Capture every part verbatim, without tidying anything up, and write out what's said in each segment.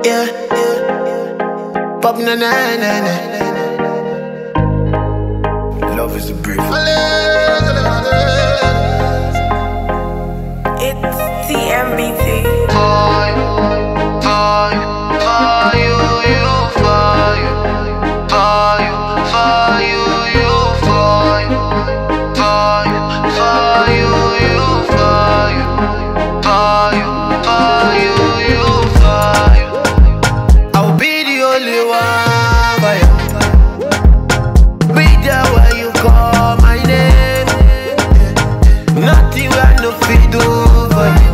Yeah, yeah. Pop na na na na. Love is a brief. It's T M B T. For you, for you, for you, you, for you, for you, for you, you, for you, for you, for you, you, for you, for you, for you, you, for you. I'll be the only one for you. Be there when you call my name. Nothing I no fit do for you.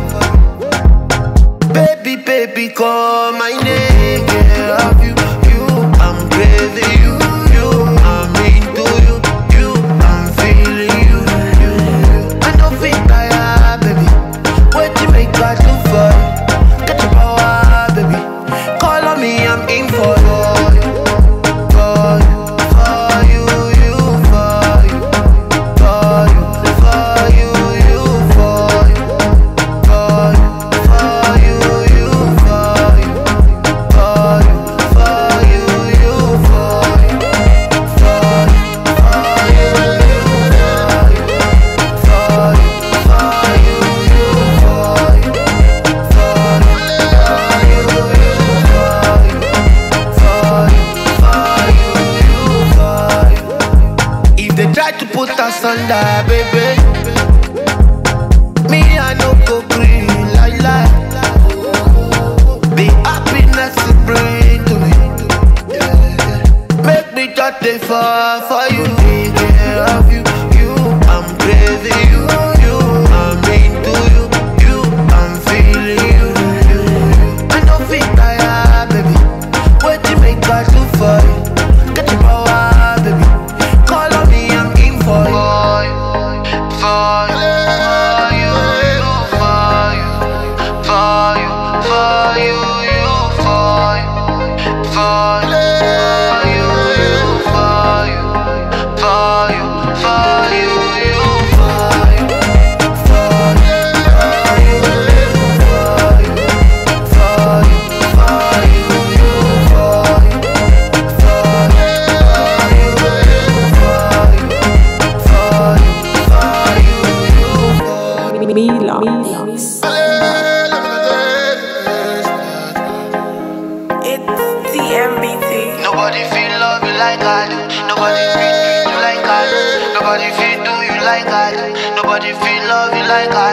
Baby, baby, call my name. Yeah, love you, you, I'm craving you, you, I'm into you, you, I'm feeling you, you, you. I don't feel tired, baby. What you make God do for you? Get your power, baby. Call on me, I'm in for you. For you, for you, you, for you, for you, for you, you, for you, for you, for you, you, for you, for you, for you, you, for you, for you, for you, you, for you, for you, you, for you, if they try to put us under, baby, me I no go green like that. The happiness you bring to me, make me just dey fall for you. Take care of you, you, I'm craving you, you, I'm into you, you, I'm feeling you, you, you. I don't feel tired, baby. What you make God do for you? Get your power, baby. Call on me, I'm in for you. For you, for you, for you, for you, for you, for you, for you, for you, for you, for you, for you, for you, for you, for you, Mila. It's T M B T. nobody feel love you like I do. Nobody feel treat you like I do. Nobody feel do you like I do. Nobody feel love you like I do.